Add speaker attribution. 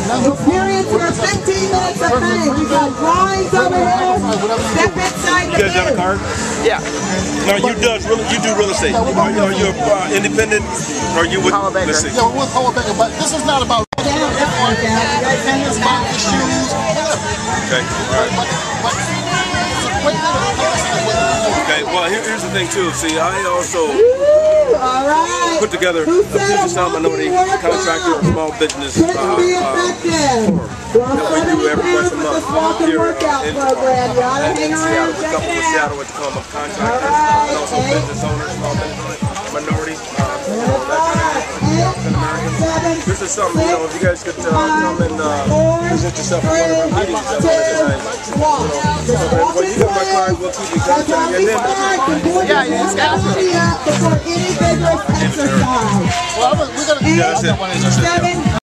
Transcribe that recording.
Speaker 1: Experience your 15 minutes of fame. We got drawings over here. Step inside the
Speaker 2: You guys got a card?
Speaker 3: Yeah.
Speaker 2: Now you do real estate. Are you independent? Or are you with
Speaker 3: Howell Baker?
Speaker 2: let's see.
Speaker 4: Yeah, we're with Howell Baker, but this is not about
Speaker 1: down.
Speaker 4: it's about the shoes.
Speaker 2: Okay. All right.
Speaker 4: But it's a great little
Speaker 2: Okay. Well, here's the thing too. See, I also
Speaker 1: All right.
Speaker 2: put together a business style minority contractor small business
Speaker 1: Couldn't be effective.
Speaker 2: that we do every once a month here
Speaker 1: Workout
Speaker 2: in
Speaker 1: program. You ought to hang around.
Speaker 2: Seattle. We couple with Seattle with the contractors and also business owners, small business minority, This is something, you know, if you guys could come and present yourself at one of our meetings at one of the times. When you get my card, we'll keep you contact. And then,
Speaker 1: yeah, it's before any vigorous exercise.
Speaker 4: Well, we're going to do that one.